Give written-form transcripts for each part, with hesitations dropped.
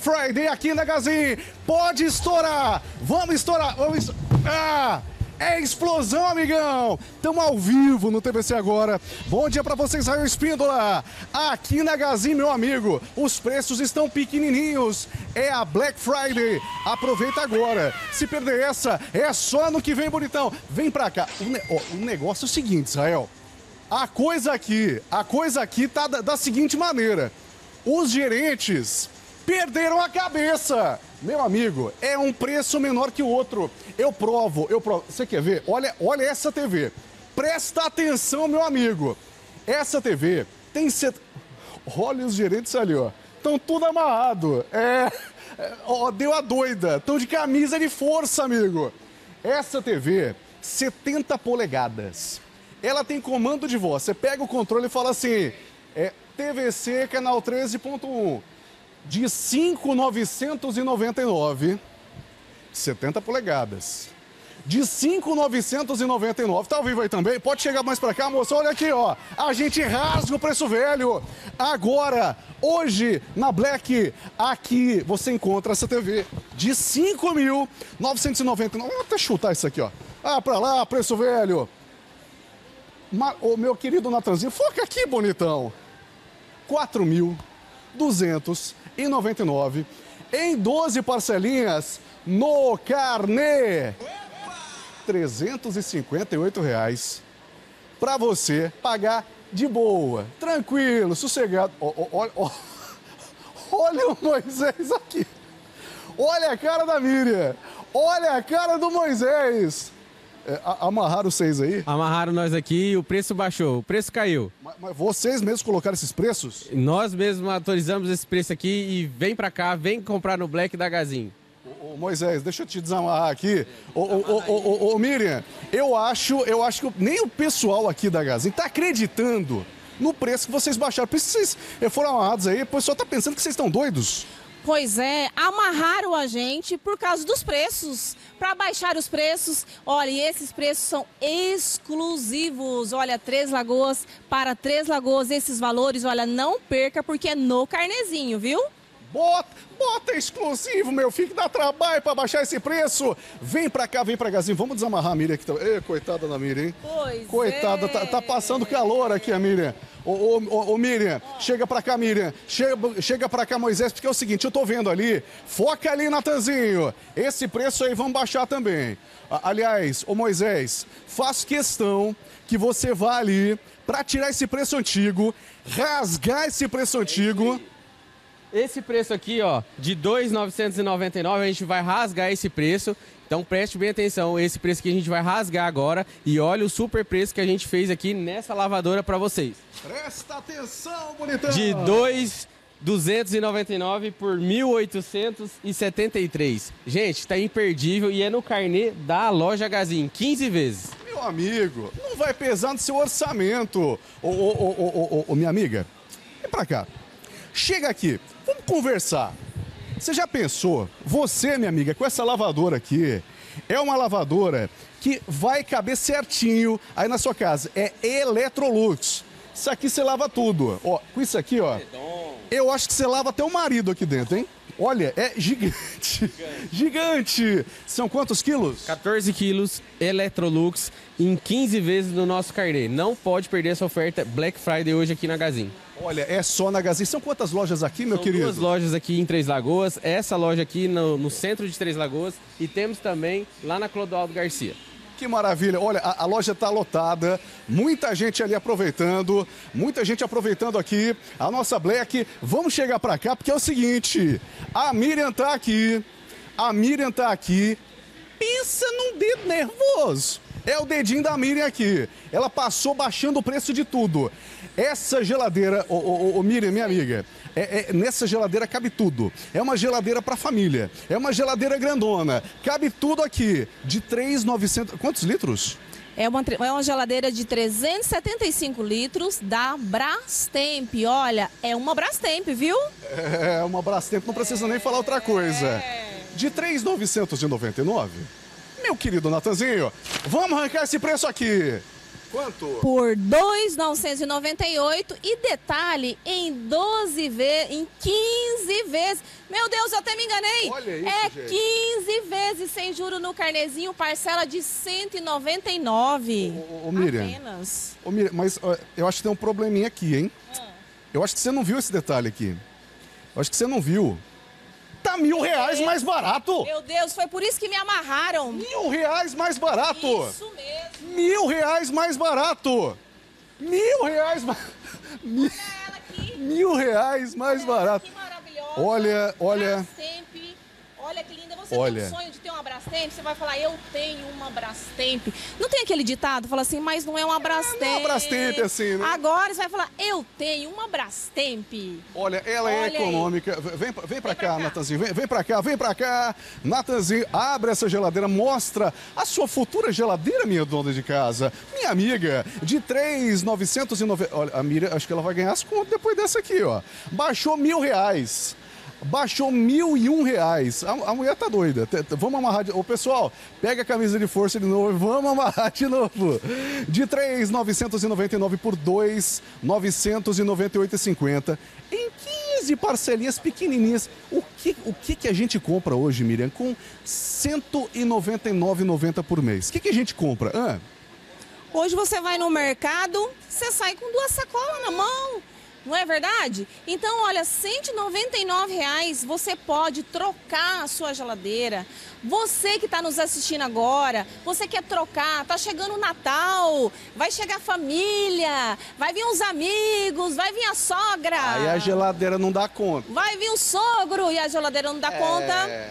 Friday aqui na Gazin. Pode estourar. Vamos estourar. É explosão, amigão! Estamos ao vivo no TVC agora. Bom dia para vocês, Raio Espíndola. Aqui na Gazin, meu amigo, os preços estão pequenininhos. É a Black Friday. Aproveita agora. Se perder essa, é só no que vem, bonitão. Vem pra cá. O negócio é o seguinte, Israel. A coisa aqui tá da seguinte maneira. Os gerentes perderam a cabeça. Meu amigo, é um preço menor que o outro. Eu provo. Você quer ver? Olha essa TV. Presta atenção, meu amigo. Essa TV tem... Olha os gerentes ali, ó. Estão tudo amarrado. Deu a doida. Estão de camisa de força, amigo. Essa TV, 70 polegadas. Ela tem comando de voz. Você pega o controle e fala assim, TVC canal 13.1. De 5.999, 70 polegadas. De 5.999, tá ao vivo aí também? Pode chegar mais pra cá, moça. Olha aqui, ó. A gente rasga o preço velho. Agora, hoje, na Black, aqui você encontra essa TV de 5.999. Vou até chutar isso aqui, ó. Pra lá, preço velho. Ô, meu querido Natanzinho, foca aqui, bonitão. 4.299 em 12 parcelinhas no carnê. R$358 para você pagar de boa, tranquilo, sossegado. Olha o Moisés aqui. Olha a cara da Miriam. Olha a cara do Moisés. Amarraram vocês aí? Amarraram nós aqui e o preço baixou, o preço caiu. Mas vocês mesmos colocaram esses preços? Nós mesmos autorizamos esse preço aqui e vem pra cá, vem comprar no Black da Gazin. Ô Moisés, deixa eu te desamarrar aqui. Ô Miriam, eu acho que nem o pessoal aqui da Gazin tá acreditando no preço que vocês baixaram. Por isso vocês foram amarrados aí, o pessoal tá pensando que vocês estão doidos. Pois é, amarraram a gente por causa dos preços, para baixar os preços. Olha, e esses preços são exclusivos. Olha, Três Lagoas, para Três Lagoas, esses valores, olha, não perca, porque é no carnezinho, viu? Bota exclusivo, meu filho, que dá trabalho para baixar esse preço. Vem pra cá, vem pra Gazin. Vamos desamarrar a Miriam aqui também. Coitada da Miriam, hein? Pois coitada, é. tá passando calor aqui a Miriam. Ô Miriam, chega pra cá, Miriam. Chega pra cá, Moisés, porque é o seguinte, eu tô vendo ali. Foca ali, Natanzinho. Esse preço aí vamos baixar também. Aliás, ô Moisés, faço questão que você vá ali pra tirar esse preço antigo, rasgar esse preço antigo. Esse preço aqui, ó, de R$ 2.999, a gente vai rasgar esse preço. Então preste bem atenção, esse preço que a gente vai rasgar agora. E olha o super preço que a gente fez aqui nessa lavadora para vocês. Presta atenção, bonitão! De R$ 2.299 por R$ 1.873. Gente, tá imperdível e é no carnê da loja Gazin, 15 vezes. Meu amigo, não vai pesar no seu orçamento. Minha amiga, vem pra cá. Chega aqui, vamos conversar. Você já pensou, você, minha amiga, com essa lavadora aqui, é uma lavadora que vai caber certinho aí na sua casa. É Electrolux. Isso aqui você lava tudo. Ó, com isso aqui, ó, eu acho que você lava até o marido aqui dentro, hein? Olha, é gigante. Gigante. São quantos quilos? 14 quilos, Electrolux, em 15 vezes no nosso carnê. Não pode perder essa oferta Black Friday hoje aqui na Gazin. Olha, é só na Gazin. São quantas lojas aqui, meu querido? São 2 lojas aqui em Três Lagoas, essa loja aqui no centro de Três Lagoas e temos também lá na Clodoaldo Garcia. Que maravilha. Olha, a loja está lotada, muita gente ali aproveitando, muita gente aproveitando aqui a nossa Black. Vamos chegar para cá, porque é o seguinte, a Miriam tá aqui, pensa num dedo nervoso. É o dedinho da Miriam aqui. Ela passou baixando o preço de tudo. Essa geladeira, Miriam, minha amiga, nessa geladeira cabe tudo. É uma geladeira para família. É uma geladeira grandona. Cabe tudo aqui. De 3.900... Quantos litros? É uma geladeira de 375 litros da Brastemp. Olha, é uma Brastemp, viu? É uma Brastemp, não precisa nem falar outra coisa. De 3.999... Meu querido Natanzinho, vamos arrancar esse preço aqui. Quanto? Por R$ 2.998 e detalhe, em 15 vezes. Meu Deus, eu até me enganei. Olha isso, gente. 15 vezes sem juro no carnezinho, parcela de R$ 199. Ô, Miriam. Apenas. Ô, Miriam, mas ó, eu acho que tem um probleminha aqui, hein? Eu acho que você não viu esse detalhe aqui. Eu acho que você não viu. Tá R$ 1.000 mais barato. Meu Deus, foi por isso que me amarraram. R$ 1.000 mais barato. Isso mesmo. R$ 1.000 mais barato. R$ 1.000 mais... Olha ela aqui. R$ 1.000 mais barato. Que maravilhosa. Olha. Brastemp. Olha que linda. Você Olha. tem um sonho de ter uma Brastemp? Você vai falar, eu tenho uma Brastemp. Não tem aquele ditado? Fala assim, mas não é uma Brastemp. Não é uma Brastemp assim, né? Agora você vai falar, eu tenho uma Brastemp. Olha, ela é Olha aí. econômica. Vem pra cá, cá. Natanzinho. Vem pra cá. Natanzinho, abre essa geladeira, mostra a sua futura geladeira, minha dona de casa. Minha amiga, de R$ 3.990. Olha, a Miriam, acho que ela vai ganhar as contas depois dessa aqui, ó. Baixou R$ 1.000. Baixou R$ 1.001. A mulher tá doida. Vamos amarrar de... Ô, pessoal, pega a camisa de força de novo e vamos amarrar de novo. De R$ 3.999 por R$ 2.998,50. Em 15 parcelinhas pequenininhas. O que a gente compra hoje, Miriam, com R$ 199,90 por mês? O que a gente compra? Hoje você vai no mercado, você sai com 2 sacolas na mão. Não é verdade? Então, olha, R$ 199 você pode trocar a sua geladeira. Você que está nos assistindo agora, você quer trocar, tá chegando o Natal, vai chegar a família, vai vir os amigos, vai vir a sogra. Aí a geladeira não dá conta. Vai vir o sogro e a geladeira não dá conta.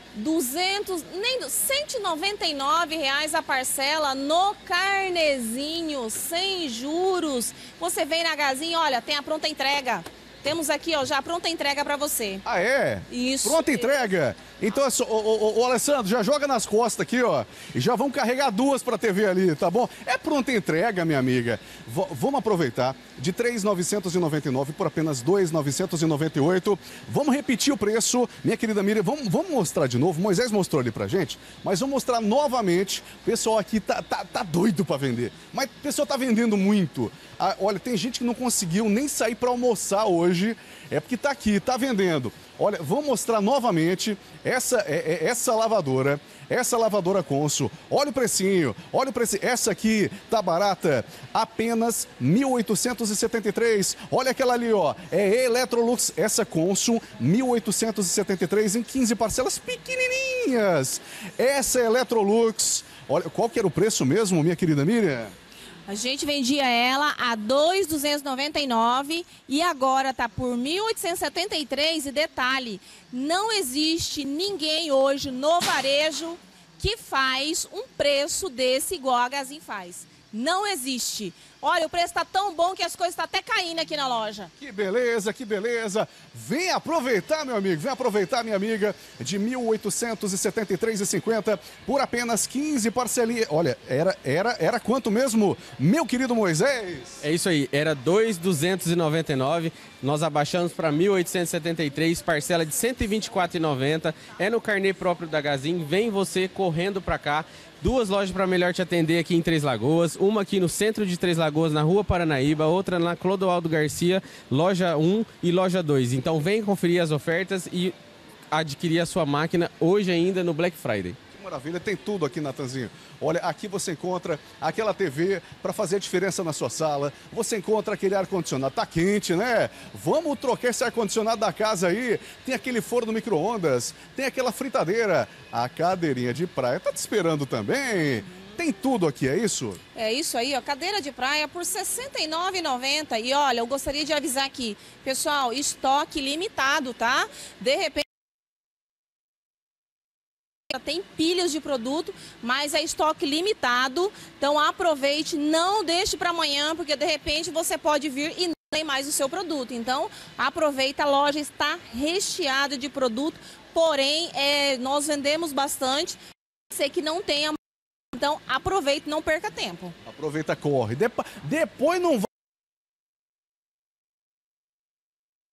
199 reais a parcela no carnezinho, sem juros. Você vem na Gazinha, olha, tem a pronta entrega. Temos aqui, ó, já a pronta entrega para você. Ah, é? Isso. Pronta entrega? Então, ô, Alessandro, já joga nas costas aqui, ó. E já vamos carregar 2 pra TV ali, tá bom? É pronta entrega, minha amiga. Vamos aproveitar. De R$ 3.999 por apenas R$ 2.998. Vamos repetir o preço. Minha querida Miriam, vamos mostrar de novo. Moisés mostrou ali pra gente. Mas vamos mostrar novamente. O pessoal aqui tá doido pra vender. Mas o pessoal tá vendendo muito. Ah, olha, tem gente que não conseguiu nem sair pra almoçar hoje. É porque tá aqui, tá vendendo. Olha, vou mostrar novamente essa lavadora Consul. Olha o precinho, essa aqui tá barata, apenas R$ 1.873. Olha aquela ali, ó, é Electrolux, essa Consul, R$ 1.873 em 15 parcelas pequenininhas. Essa é Electrolux. Olha, qual que era o preço mesmo, minha querida Miriam? A gente vendia ela a R$ 2.299 e agora tá por R$ 1.873 e detalhe, não existe ninguém hoje no varejo que faz um preço desse igual a Gazin faz. Não existe. Olha, o preço está tão bom que as coisas estão até caindo aqui na loja. Que beleza, que beleza. Vem aproveitar, meu amigo, vem aproveitar, minha amiga, de R$ 1.873,50 por apenas 15 parcelinhas. Olha, era quanto mesmo, meu querido Moisés? É isso aí, era 2.299, nós abaixamos para 1.873, parcela de R$ 124,90. É no carnê próprio da Gazin, vem você correndo para cá. 2 lojas para melhor te atender aqui em Três Lagoas, uma aqui no centro de Três Lagoas, na Rua Paranaíba, outra na Clodoaldo Garcia, loja 1 e loja 2. Então vem conferir as ofertas e adquirir a sua máquina hoje ainda no Black Friday. Maravilha, tem tudo aqui, Natanzinho. Olha, aqui você encontra aquela TV para fazer a diferença na sua sala. Você encontra aquele ar-condicionado. Tá quente, né? Vamos trocar esse ar-condicionado da casa aí. Tem aquele forno micro-ondas, tem aquela fritadeira. A cadeirinha de praia tá te esperando também. Tem tudo aqui, é isso? É isso aí, ó, cadeira de praia por R$ 69,90. E olha, eu gostaria de avisar aqui, pessoal, estoque limitado, tá? De repente tem pilhas de produto, mas é estoque limitado. Então aproveite, não deixe para amanhã, porque de repente você pode vir e não tem mais o seu produto. Então aproveita, a loja está recheada de produto, porém nós vendemos bastante. Sei que não tem, então aproveite, não perca tempo. Aproveita, corre. Depois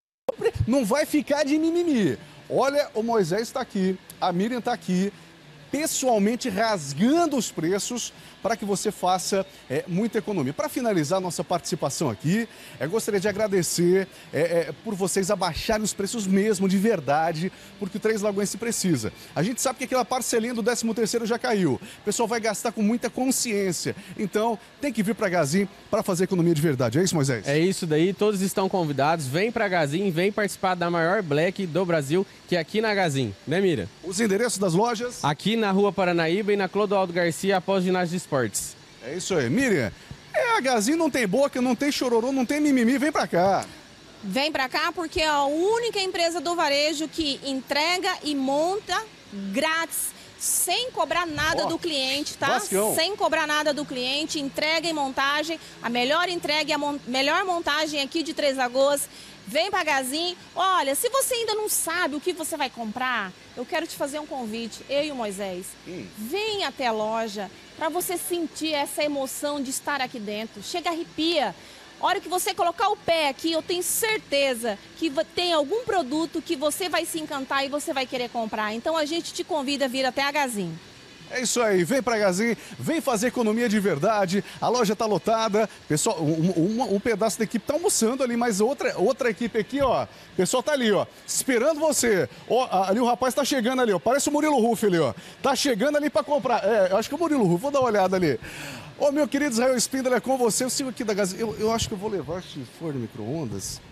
não vai ficar de mimimi. Olha, o Moisés está aqui, a Miriam está aqui. pessoalmente rasgando os preços para que você faça muita economia. Para finalizar nossa participação aqui, gostaria de agradecer por vocês abaixarem os preços mesmo, de verdade, porque o Três Lagoense precisa. A gente sabe que aquela parcelinha do 13º já caiu. O pessoal vai gastar com muita consciência. Então, tem que vir para a Gazin para fazer economia de verdade. É isso, Moisés? É isso daí, todos estão convidados. Vem para a Gazin, vem participar da maior Black do Brasil, que é aqui na Gazin, né, Mira? Os endereços das lojas? Aqui na Rua Paranaíba e na Clodoaldo Garcia, após o ginásio de esportes. É isso aí. Miriam, a Gazin não tem boca, não tem chororô, não tem mimimi, vem pra cá. Vem pra cá porque é a única empresa do varejo que entrega e monta grátis, sem cobrar nada do cliente, tá? Vascão. Sem cobrar nada do cliente, entrega e montagem, a melhor entrega e a melhor montagem aqui de Três Lagoas. Vem pra Gazin. Olha, se você ainda não sabe o que você vai comprar, eu quero te fazer um convite, eu e o Moisés. Vem até a loja para você sentir essa emoção de estar aqui dentro. Chega, arrepia. A hora que você colocar o pé aqui, eu tenho certeza que tem algum produto que você vai se encantar e você vai querer comprar. Então a gente te convida a vir até a Gazin. É isso aí, vem pra Gazin, vem fazer economia de verdade, a loja tá lotada, pessoal, um pedaço da equipe tá almoçando ali, mas outra equipe aqui, ó, o pessoal tá ali, ó, esperando você. Ó, ali o rapaz tá chegando ali, ó, parece o Murilo Ruff ali, ó, tá chegando ali pra comprar, eu acho que é o Murilo Ruff, vou dar uma olhada ali. Ô, meu querido Israel Espíndola, é com você, eu sigo aqui da Gazin, eu acho que eu vou levar, se for no micro-ondas.